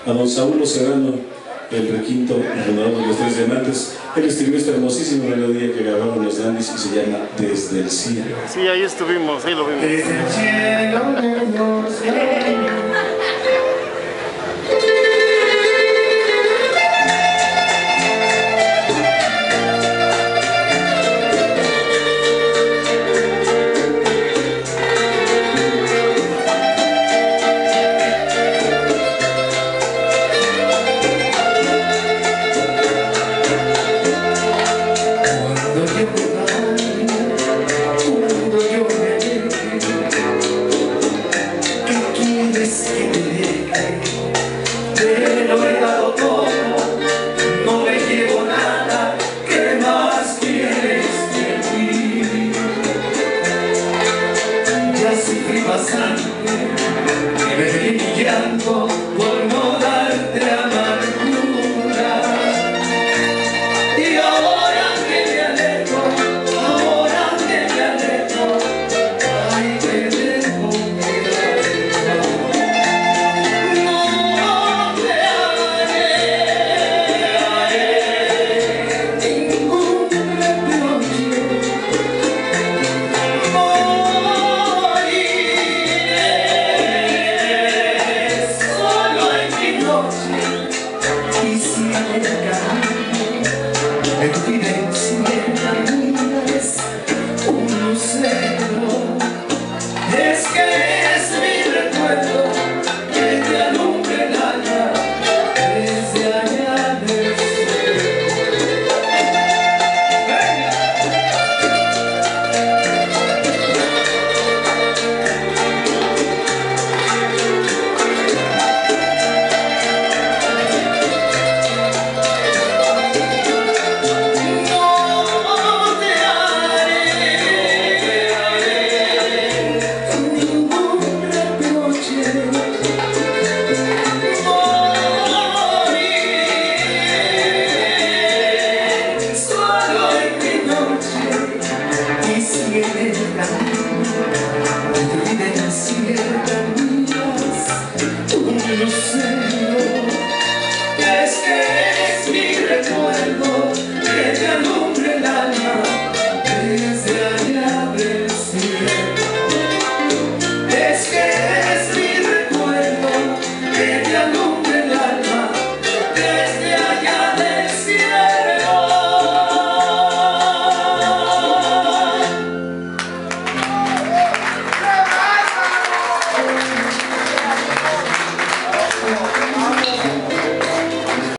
a don Saulo Serrano, el requinto y fundador de los Tres Diamantes. Él escribió esta hermosísima melodía que grabaron los Dandys y se llama Desde el Cielo. Sí, ahí estuvimos, ahí lo vimos. Desde el cielo, bastante, y me mi llanto.